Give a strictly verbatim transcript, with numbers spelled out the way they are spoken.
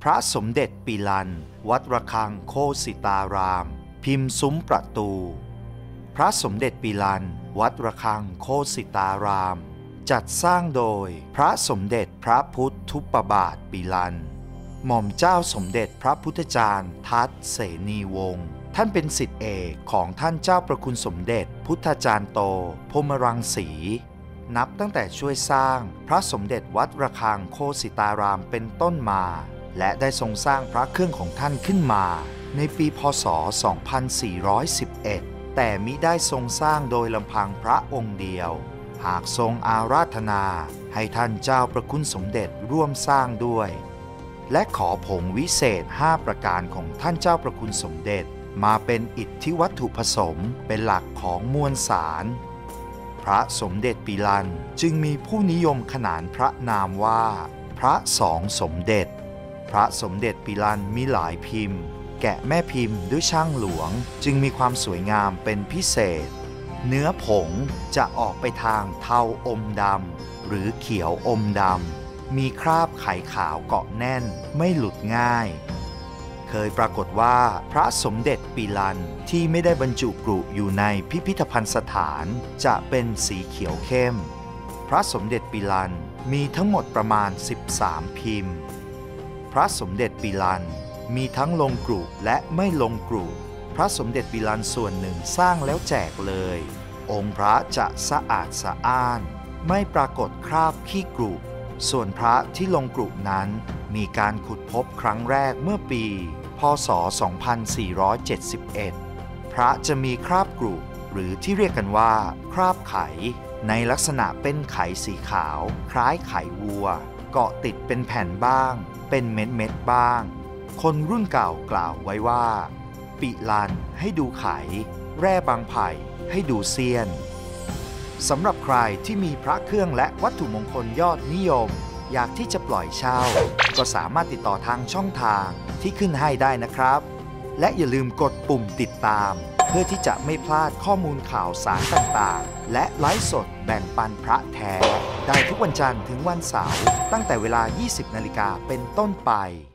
ระสมเด็จปิลันวัดระฆังโคสิตาราม พิมพ์ซุ้มประตู พระสมเด็จปิลันวัดระฆังโคสิตาราม จัดสร้างโดยพระสมเด็จพระพุทธุปบาทปิลันหม่อมเจ้าสมเด็จพระพุทธจารย์ทัตเสนีวงศ์ท่านเป็นศิษย์เอกของท่านเจ้าประคุณสมเด็จพุทธจารย์โตพรหมรังสีนับตั้งแต่ช่วยสร้างพระสมเด็จวัดระฆังโคสิตารามเป็นต้นมาและได้ทรงสร้างพระเครื่องของท่านขึ้นมาในปีพ.ศ. สองพันสี่ร้อยสิบเอ็ด แต่มิได้ทรงสร้างโดยลำพังพระองค์เดียวหากทรงอาราธนาให้ท่านเจ้าประคุณสมเด็จร่วมสร้างด้วยและขอผงวิเศษห้าประการของท่านเจ้าประคุณสมเด็จมาเป็นอิทธิวัตถุผสมเป็นหลักของมวลสารพระสมเด็จปิลันจึงมีผู้นิยมขนานพระนามว่าพระสองสมเด็จพระสมเด็จปิลันมีหลายพิมพ์แกะแม่พิมพ์ด้วยช่างหลวงจึงมีความสวยงามเป็นพิเศษเนื้อผงจะออกไปทางเทาอมดำหรือเขียวอมดำมีคราบไขขาวเกาะแน่นไม่หลุดง่ายเคยปรากฏว่าพระสมเด็จปิลันที่ไม่ได้บรรจุกรุอยู่ในพิพิธภัณฑ์สถานจะเป็นสีเขียวเข้มพระสมเด็จปิลันมีทั้งหมดประมาณสิบสามพิมพ์พระสมเด็จปิลันมีทั้งลงกรุและไม่ลงกรุพระสมเด็จปิลันส่วนหนึ่งสร้างแล้วแจกเลยองค์พระจะสะอาดสะอ้านไม่ปรากฏคราบขี้กรุส่วนพระที่ลงกรุนั้นมีการขุดพบครั้งแรกเมื่อปีพ.ศ. สองพันสี่ร้อยเจ็ดสิบเอ็ด พระจะมีคราบกรุหรือที่เรียกกันว่าคราบไขในลักษณะเป็นไขสีขาวคล้ายไขวัวเกาะติดเป็นแผ่นบ้างเป็นเม็ดเม็ดบ้างคนรุ่นเก่ากล่าวไว้ว่าปิลันให้ดูไขแร่บางไผ่ให้ดูเซียนสำหรับใครที่มีพระเครื่องและวัตถุมงคลยอดนิยมอยากที่จะปล่อยเช่าก็สามารถติดต่อทางช่องทางที่ขึ้นให้ได้นะครับและอย่าลืมกดปุ่มติดตามเพื่อที่จะไม่พลาดข้อมูลข่าวสารต่างๆและไลฟ์สดแบ่งปันพระแท้ได้ทุกวันจันทร์ถึงวันเสาร์ตั้งแต่เวลา ยี่สิบนาฬิกาเป็นต้นไป